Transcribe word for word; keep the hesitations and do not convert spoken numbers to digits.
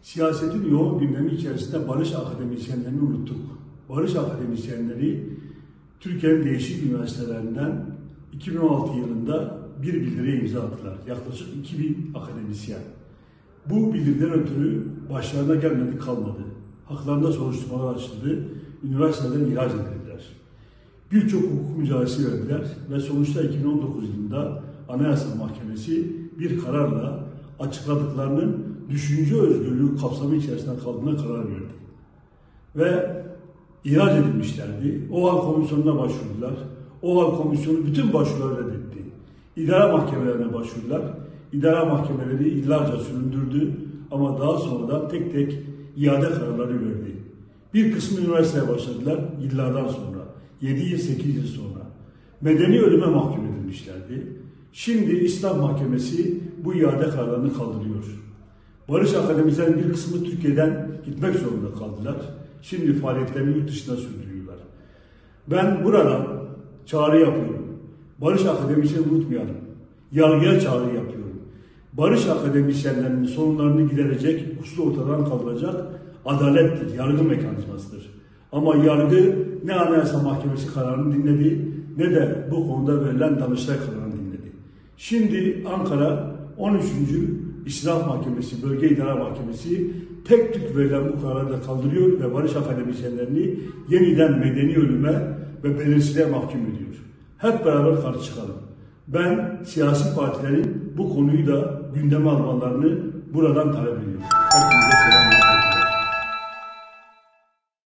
Siyasetin yoğun gündemi içerisinde barış akademisyenlerini unuttuk. Barış akademisyenleri Türkiye'nin değişik üniversitelerinden iki bin on altı yılında bir bildiriye imza attılar. Yaklaşık iki bin akademisyen. Bu bildiriden ötürü başlarına gelmedi kalmadı. Haklarında soruşturmalar açıldı, üniversiteden ihraç edildiler. Birçok hukuk mücadelesi verdiler ve sonuçta iki bin on dokuz yılında Anayasa Mahkemesi bir kararla açıkladıklarının düşünce özgürlüğü kapsamı içerisinde kaldığına karar verdi. Ve ihraç edilmişlerdi. OHAL Komisyonu'na başvurdular. OHAL Komisyonu bütün başvuruları reddetti. İdare mahkemelerine başvurdular. İdare mahkemeleri yıllarca süründürdü ama daha sonra da tek tek iade kararları verdi. Bir kısmı üniversiteye başladılar yıllardan sonra. yedi yıl, sekiz yıl sonra. Medeni ölüme mahkum edilmişlerdi. Şimdi İslam Mahkemesi bu iade kararlarını kaldırıyor. Barış akademisyenlerin bir kısmı Türkiye'den gitmek zorunda kaldılar. Şimdi faaliyetlerini yurt dışına sürdürüyorlar. Ben burada çağrı yapıyorum. Barış akademisyenlerini unutmayalım. Yargıya çağrı yapıyorum. Barış akademisyenlerinin sorunlarını giderecek, usul ortadan kaldıracak adalettir, yargı mekanizmasıdır. Ama yargı ne Anayasa Mahkemesi kararını dinledi, ne de bu konuda verilen Danıştay kararını dinledi. Şimdi Ankara on üçüncü İslam Mahkemesi, Bölge İdare Mahkemesi tek tük verilen bu kararı da kaldırıyor ve barış akademisyenlerini yeniden medeni ölüme ve belirsizliğe mahkum ediyor. Hep beraber karşı çıkalım. Ben siyasi partilerin bu konuyu da gündeme almalarını buradan talep ediyorum. Hepinize selam.